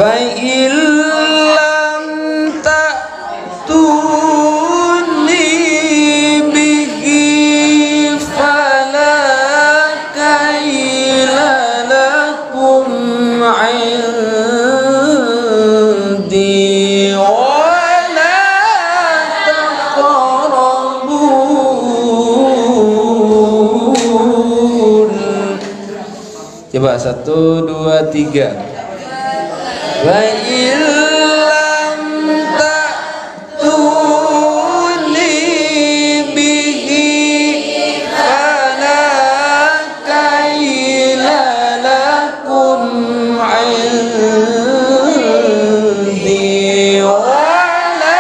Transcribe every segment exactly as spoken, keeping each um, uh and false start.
fa illam ta'tuni bihi fala kaila lakum 'indi wala taqrabun. Coba satu dua tiga. Wa illam ta'tuni bihi fala kaila lakum 'indi wala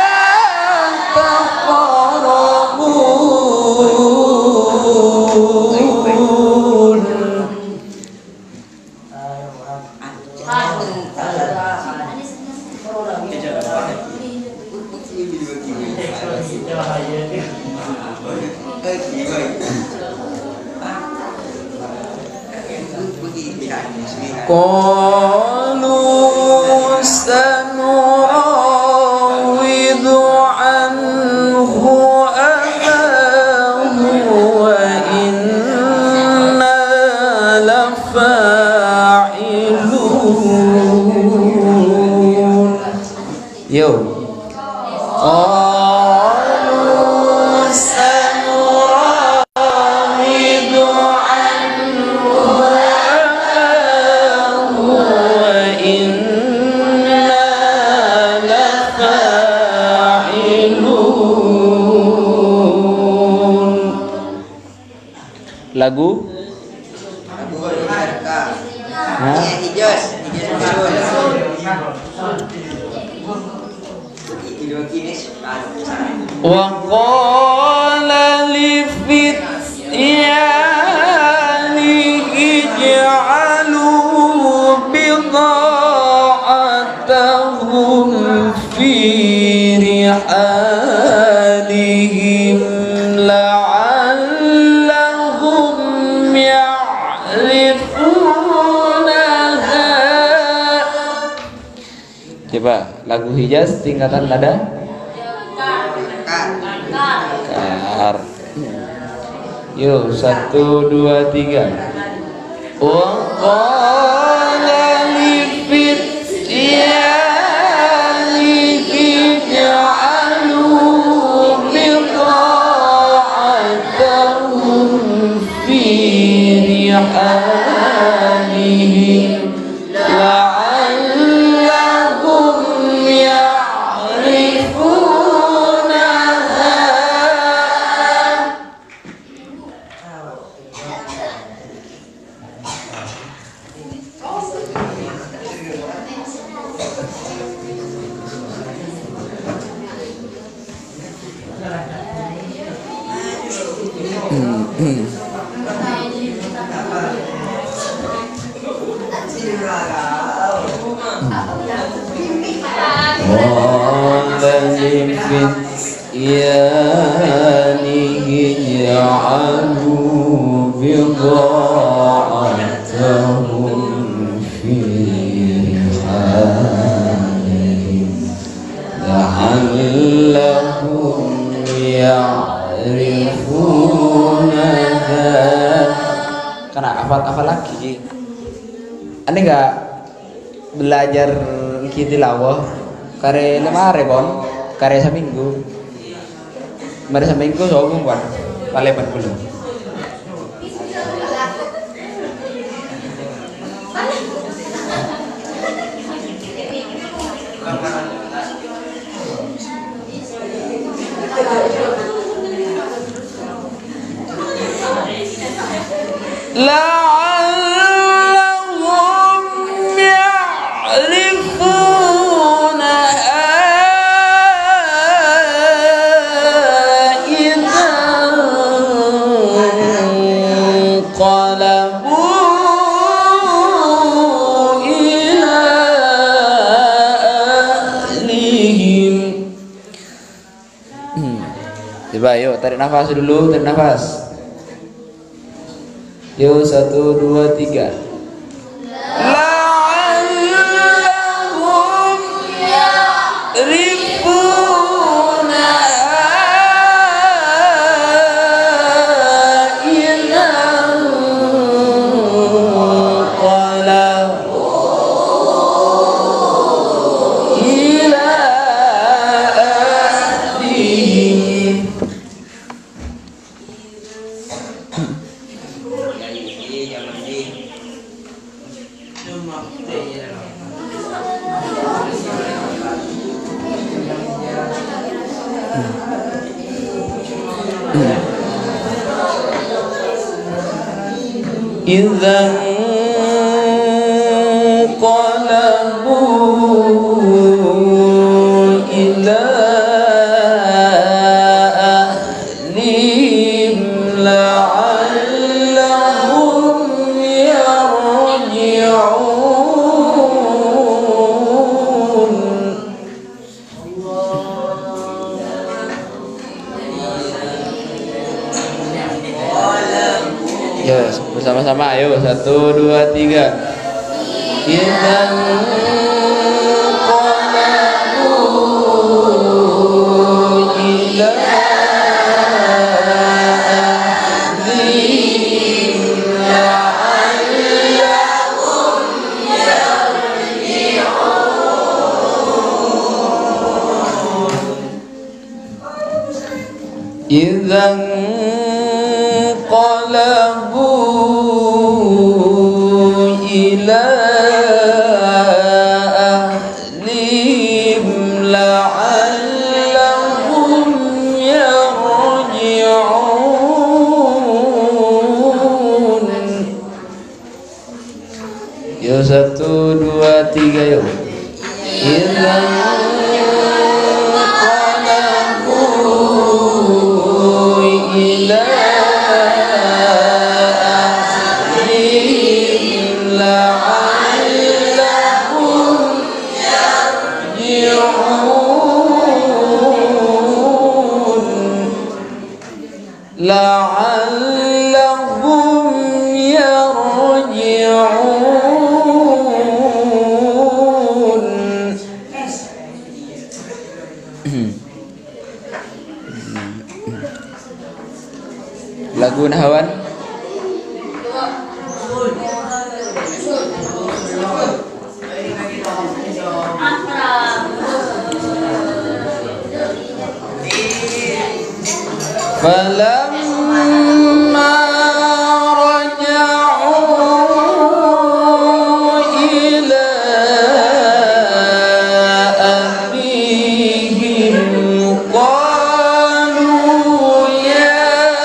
taqrabun. Qalu sanurawidu anhu abahu wa inna lafa'ilun. Yo. Lagu lagu harka hijaz wa qala li fityanihi ij'alu bida'atahum fi rihalihim Coba lagu Hijaz tingkatan nada kar. Yuk satu dua tiga. Wa qala li fityanihi ij'alu bida'atahum fi rihalihim yanihi ja'alu bida'atahum fi rihalihim la'allahum ya'rifunaha. Karena hafal-hafal lagi. Ane enggak belajar tilawah kare lemare bon kare seminggu mari seminggu sogong kan paleban dulu la'allahum ya'rifunaha idza qalabu ila ahlihim. Coba yuk tarik nafas dulu, tarik nafas. Yuk satu dua tiga. La'allahum إذا انقلبوا إلى أهلهم لعلهم يرجعون. Ya, bersama-sama ayo, satu, dua, tiga. Kita qalabu ila ahlihim la'allahum yarji'un. Idzan qalabu ila ahlihim la'allahum yarji'un. Yo, satu, dua, tiga, yuk. Idzan qalabu ila la'allahum yarji'un. Lagu Nahwan. Falamma raja'u ila abihim qalu ya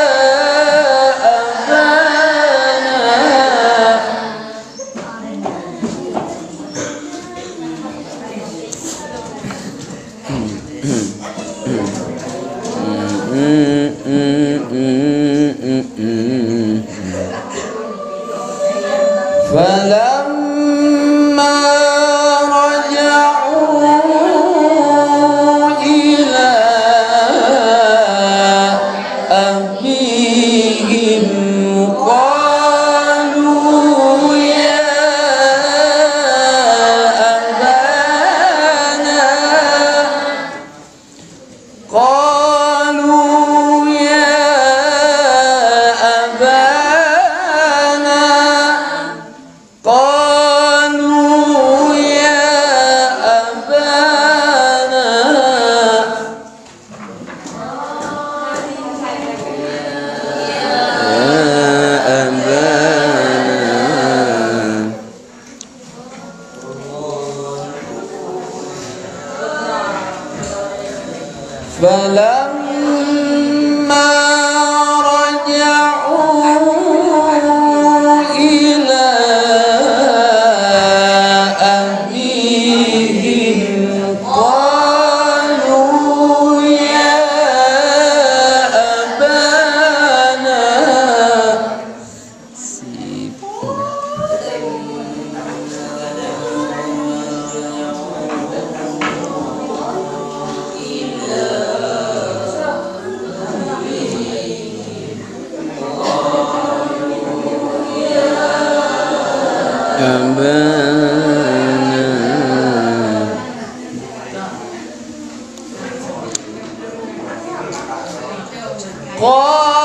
falamma raja'u ila abihim qalu ya abana qalu ya abana qalu ya abana falamma raja'u ila abihim qalu ya abana abana